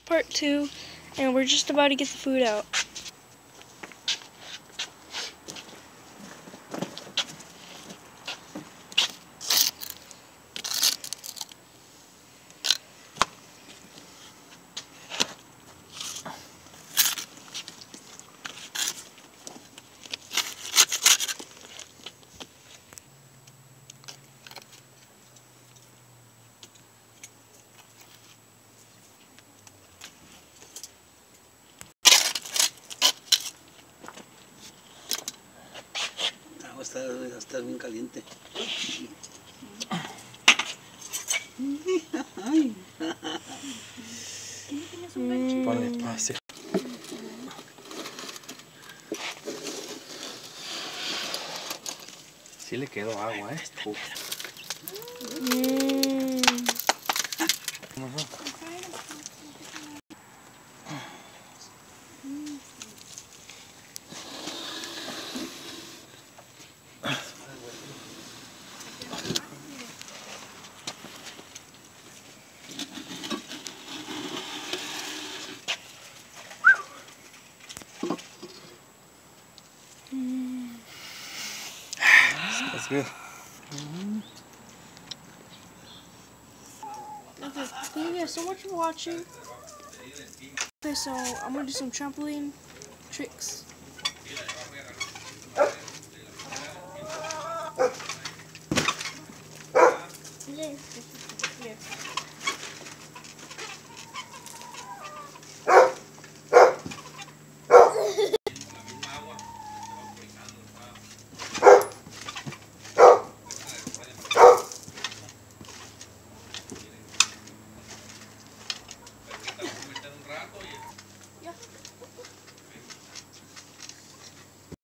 part 2, and we're just about to get the food out. Va a estar bien caliente. Ponle espacio. Sí le quedó agua, Uf. That's good. Okay, thank you guys so much for watching. Okay, so I'm gonna do some trampoline tricks.